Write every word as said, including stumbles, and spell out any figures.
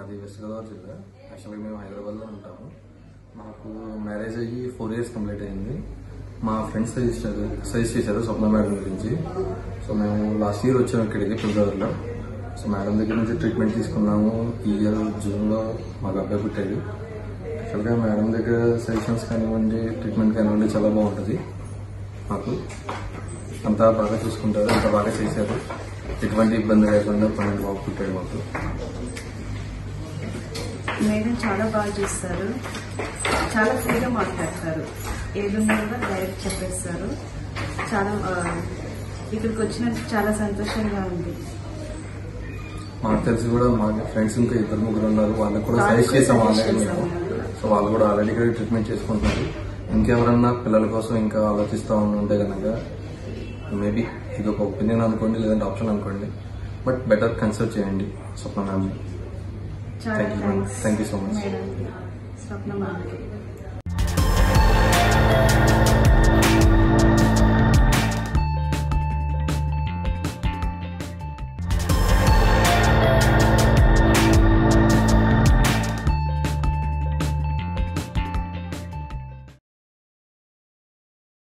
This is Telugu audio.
మాది వెస్ట్ గోదావరి జిల్లా. యాక్చువల్గా మేము హైదరాబాద్లో ఉంటాము. మాకు మ్యారేజ్ అయ్యి ఫోర్ ఇయర్స్ కంప్లీట్ అయింది. మా ఫ్రెండ్స్ సజెస్ట్ సజెస్ట్ చేశారు స్వప్న మేడం గురించి. సో మేము లాస్ట్ ఇయర్ వచ్చాము ఇక్కడికి ఫిబ్రవరిలో. సో మేడం దగ్గర నుంచి ట్రీట్మెంట్ తీసుకున్నాము. ఈ ఇయర్ జూన్లో మాకు అబ్బాయి పుట్టాడు. యాక్చువల్గా మేడం దగ్గర సజెషన్స్ కానివ్వండి, ట్రీట్మెంట్ కానివ్వండి చాలా బాగుంటుంది. మాకు అంతా బాగా చూసుకుంటారు, అంతా బాగా చేశారు. ఎటువంటి ఇబ్బంది లేకుండా పన్నెండు బాబు పుట్టాడు మాకు. మేడం చాలా బాగా చూస్తారు, చాలా ఫ్రీగా మాట్లాడతారు, ఏదున్నా కూడా డైరెక్ట్ చెప్పేస్తారు. చాలా ఇక్కడికి వచ్చినందుకు చాలా సంతోషంగా ఉంది. మాకు తెలిసి కూడా మా ఫ్రెండ్స్ ఇంకా ఇద్దరు ముగ్గురు ఉన్నారు, వాళ్ళకి కూడా సజెస్ట్ చేసాం ఆల్రెడీ. సో వాళ్ళు కూడా ఆల్రెడీ ఇక్కడ ట్రీట్మెంట్ చేసుకుంటున్నారు. ఇంకెవరన్నా పిల్లల కోసం ఇంకా ఆలోచిస్తూ ఉంటే కనుక మేబీ ఇది ఒక ఒపీనియన్ అనుకోండి, లేదంటే ఆప్షన్ అనుకోండి, బట్ బెటర్ కన్సల్ట్ చేయండి స్వప్న మ్యామ్ని. Thank you thank you so much. Swapna మ్యామ్కి